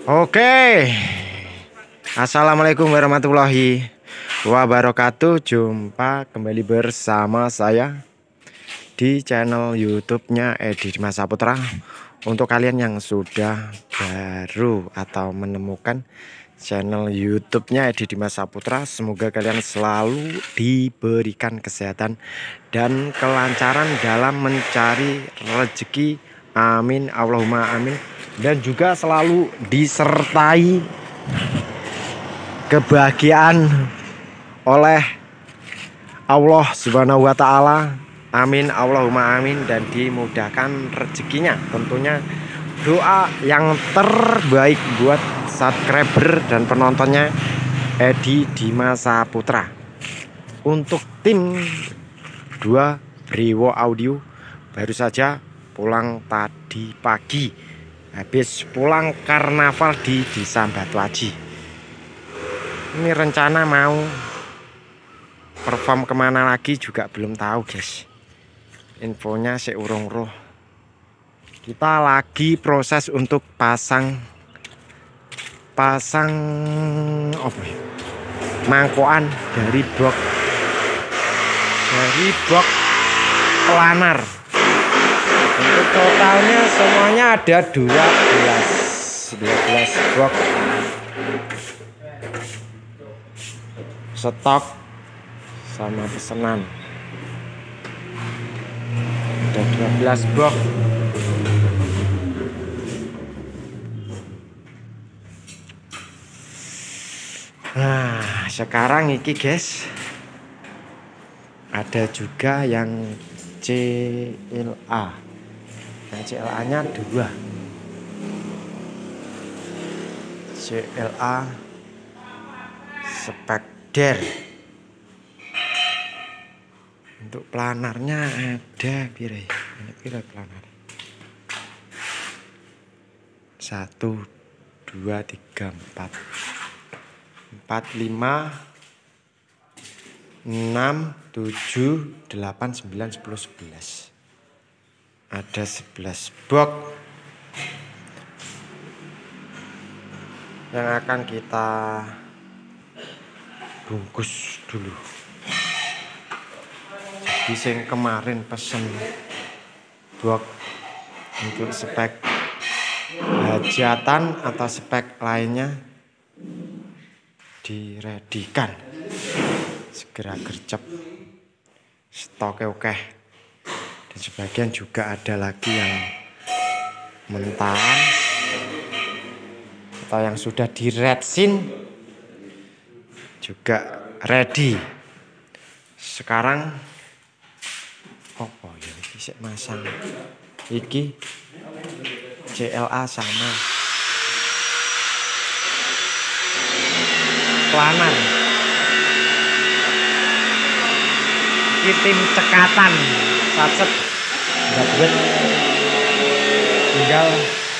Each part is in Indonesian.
Oke, assalamualaikum warahmatullahi wabarakatuh. Jumpa kembali bersama saya di channel YouTube-nya Edi Dimas Saputra. Untuk kalian yang sudah baru atau menemukan channel YouTube-nya Edi Dimas Saputra, semoga kalian selalu diberikan kesehatan dan kelancaran dalam mencari rezeki. Amin, Allahumma amin. Dan juga selalu disertai kebahagiaan oleh Allah Subhanahu wa Ta'ala. Amin, Allahumma amin. Dan dimudahkan rezekinya. Tentunya doa yang terbaik buat subscriber dan penontonnya Edi Dimas Saputra. Untuk tim 2 Brewo Audio baru saja pulang tadi pagi, habis pulang karnaval di Desa Batu Aji. Ini rencana mau perform kemana lagi juga belum tahu, guys. Infonya seurung roh. Kita lagi proses untuk pasang mangkokan dari box planar. Untuk totalnya semuanya ada 12 box stok sama pesanan. Ada 12 box. Nah, sekarang iki, guys, ada juga yang CLA. Nah, CLA nya 2 CLA Specder. Untuk planarnya ada pire? Ini pire planar? 1 2 3 4 5 6 7 8 9 10 11. Ada 11 box yang akan kita bungkus dulu. Jadi yang kemarin pesen box untuk spek hajatan atau spek lainnya diredikan, segera gercep, stoknya oke. Dan sebagian juga ada lagi yang mentahan atau yang sudah di redsin juga ready. Sekarang ya iki sik masang. Iki CLA sama planar. Iki tim cekatan sacet. Dapat tinggal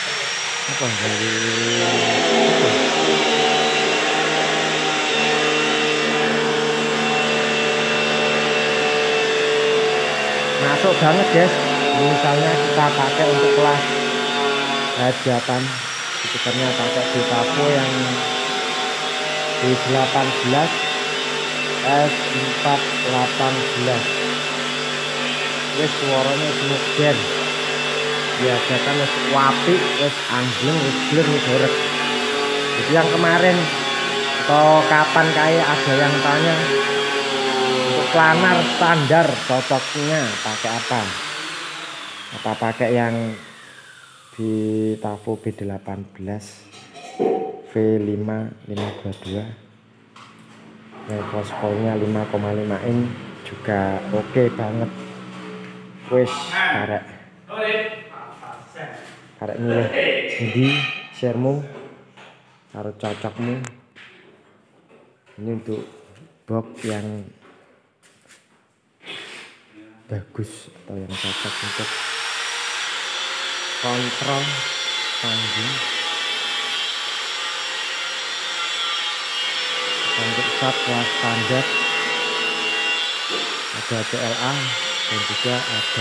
masuk banget, guys. Misalnya kita pakai untuk kelas hajatan, speakernya pakai Detapo yang D18 S418. Wis suaranya smooth band. Biasakan wis wapi, wis anjing, wis bler, wis horeg. Jadi yang kemarin atau kapan kayak ada yang tanya untuk planar standar cocoknya pakai apa? Apa pakai yang Detapo B18 V5522 level skornya 5,5 in juga oke banget. Wis karek milih di sharemu harus cocokmu. Ini untuk box yang bagus atau yang cocok untuk kontrol panggung. Untuk shot kelas standar ada CLA dan juga ada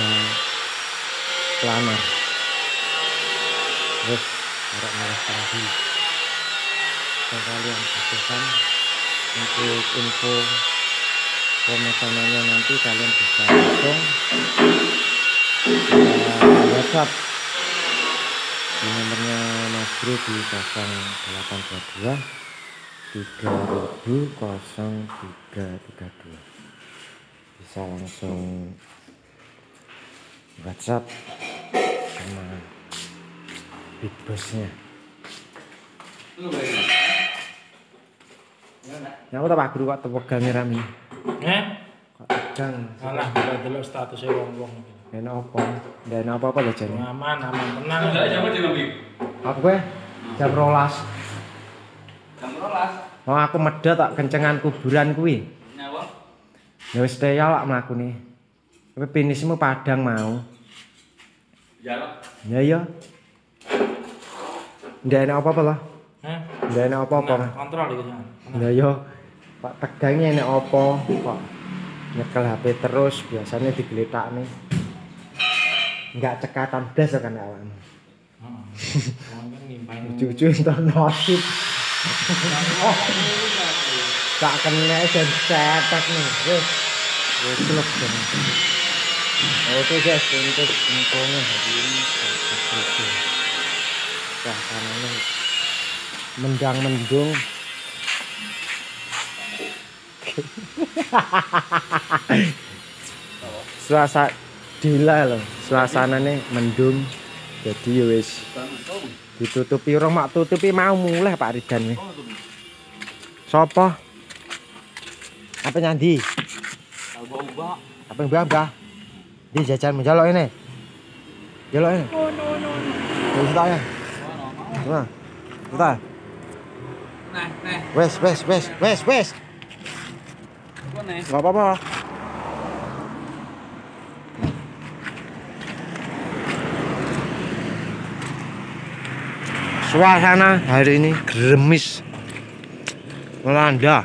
planar. Terus harap milih tadi yang kalian butuhkan. Untuk info pemesanannya nanti kalian bisa langsung WhatsApp di nomornya Mas Bro di 0822 3000 0332. Bisa langsung WhatsApp sama Big Bossnya. Ya aku tak Pak Guru kok tepegang rame. Kok tegang. Alah, delok statusnya wong-wong. Enak apa? Ndak enak apa-apa lho jane. Aman, tenang. Enggak jam di Nabi. Aku kowe jam 12. Jam 12. Oh aku medhot tak kencengan kuburan kuwi. Nyawa. Ya wis teya lak mlakune. Kowe finismu Padang mau. Ya. Ya ya. Ndak enak apa-apa lho. Ndak enak apa-apa. Kontrol iki jangan. Ya ya. Pak tegangnya enak apa kok nyekel HP terus biasanya digeletakne. Enggak cekatan blas kan awakmu. Heeh. Kan ngimpain. Jujur entar nasib. Tak kena dan cetak nih. Wes teluk kan. Oke guys, untuk infonya hari ini seperti itu. Suasananya mendang-mendung. Suasana gila loh, suasananya mendung. Jadi wis ditutupi orang mak tutupi mau mulai Pak Ridan nih. Sopo? Apa nyandi? Ubah-ubah. Apa yang mbah? Di jajan menjalok ini. Jalok ini. Oh, no. Ya. Nah. Bentar. Nah. Wes. Enggak apa-apa. Suasana hari ini gerimis melanda.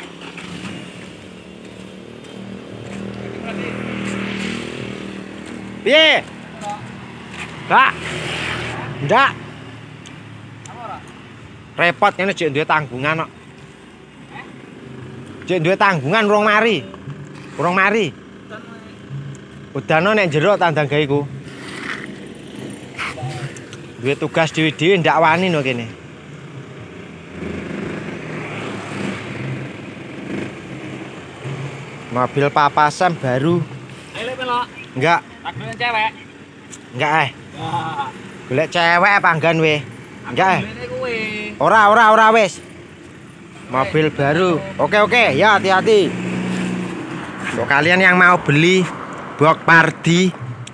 Piye? Kak. Ndak. Repot ngene jek duwe tanggungan kok. Jek duwe tanggungan urung mari. Udano nek jero tandang gawe ku. Duwe tugas dhewe-dhewe ndak wani no kene. Mobil Papa Sam baru. Ayo pelok. Enggak. Tak golek cewek. Enggak golek cewek apa enggan we? Enggak Kuwi. Ora wis. Mobil baru. Oke, ya hati-hati. Untuk kalian yang mau beli box Pardi,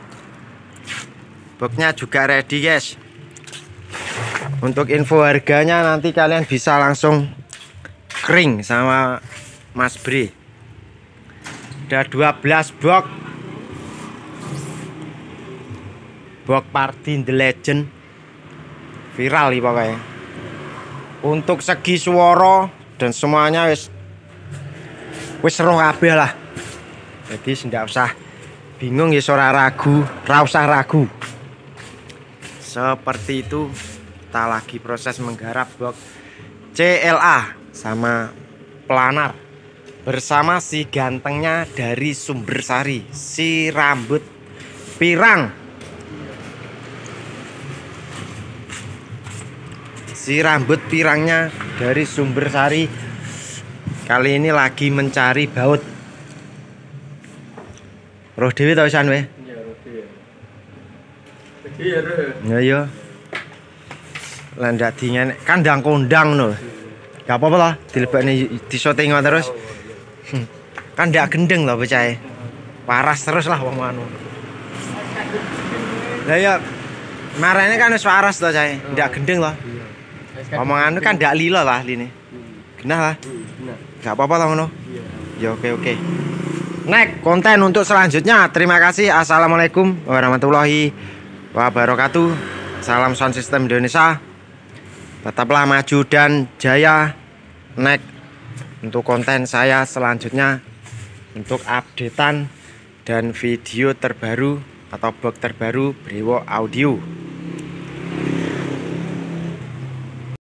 boxnya juga ready guys. Untuk info harganya nanti kalian bisa langsung kering sama Mas Bre. Ada 12 box Pardi The Legend. Viral nih pokoknya. Untuk segi suara dan semuanya wis seru kabeh lah. Jadi ndak usah bingung ya, ora usah ragu. Seperti itu. Kita lagi proses menggarap box CLA sama planar bersama si gantengnya dari Sumbersari, si rambut pirang. Si rambut pirangnya dari Sumbersari kali ini lagi mencari baut. Roh dewi tau isan we? Iya. Landak dingan kandang kondang no. Gak apa-apa lah, dilebakne disoting terus. Kan ndak gendeng loh percaya. Waras terus lah wong anu. Lah ya marane kan wis waras to cae, ndak gendeng loh. Omongan kan ndak lilo lah line. Genah lah. Gak apa-apa lah ngono. Ya oke. Next konten untuk selanjutnya. Terima kasih. Assalamualaikum warahmatullahi wabarakatuh. Salam sound system Indonesia. Tetaplah maju dan jaya. Next untuk konten saya selanjutnya, untuk updatean dan video terbaru atau box terbaru Brewo Audio.